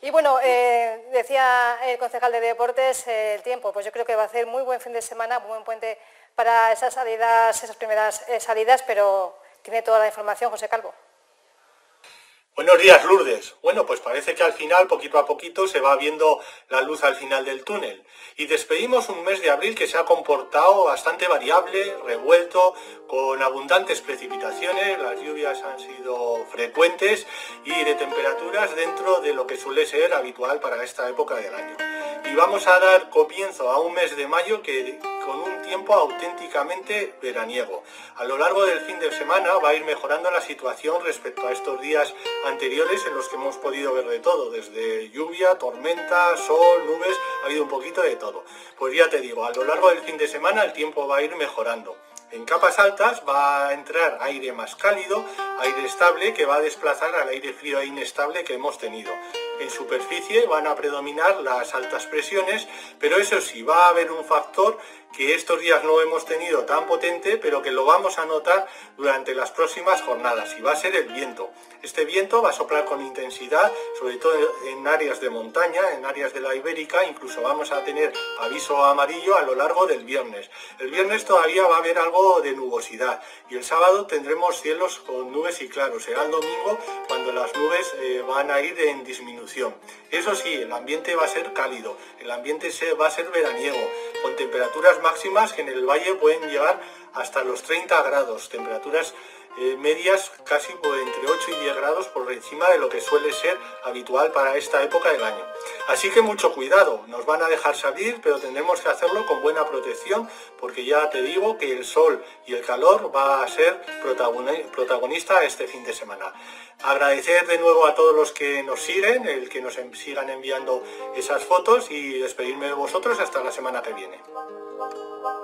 Y bueno, decía el concejal de Deportes, el tiempo, pues yo creo que va a ser muy buen fin de semana, muy buen puente para esas salidas, esas primeras salidas, pero tiene toda la información José Calvo. Buenos días, Lourdes. Bueno, pues parece que al final, poquito a poquito, se va viendo la luz al final del túnel. Y despedimos un mes de abril que se ha comportado bastante variable, revuelto, con abundantes precipitaciones. Las lluvias han sido frecuentes y de temperaturas dentro de lo que suele ser habitual para esta época del año. Y vamos a dar comienzo a un mes de mayo que con un tiempo auténticamente veraniego. A lo largo del fin de semana va a ir mejorando la situación respecto a estos días anteriores en los que hemos podido ver de todo, desde lluvia, tormenta, sol, nubes, ha habido un poquito de todo. Pues ya te digo, a lo largo del fin de semana el tiempo va a ir mejorando. En capas altas va a entrar aire más cálido, aire estable que va a desplazar al aire frío e inestable que hemos tenido. En superficie van a predominar las altas presiones, pero eso sí, va a haber un factor que estos días no hemos tenido tan potente, pero que lo vamos a notar durante las próximas jornadas, y va a ser el viento. Este viento va a soplar con intensidad, sobre todo en áreas de montaña, en áreas de la Ibérica, incluso vamos a tener aviso amarillo a lo largo del viernes. El viernes todavía va a haber algo de nubosidad y el sábado tendremos cielos con nubes y claros. Será el domingo cuando las nubes van a ir en disminución. Eso sí, el ambiente va a ser cálido, el ambiente va a ser veraniego, con temperaturas máximas que en el valle pueden llegar hasta los 30 grados, temperaturas medias casi entre 8 y 10 grados por encima de lo que suele ser habitual para esta época del año. Así que mucho cuidado, nos van a dejar salir, pero tendremos que hacerlo con buena protección, porque ya te digo que el sol y el calor va a ser protagonista este fin de semana. Agradecer de nuevo a todos los que nos siguen, el que nos sigan enviando esas fotos, y despedirme de vosotros hasta la semana que viene.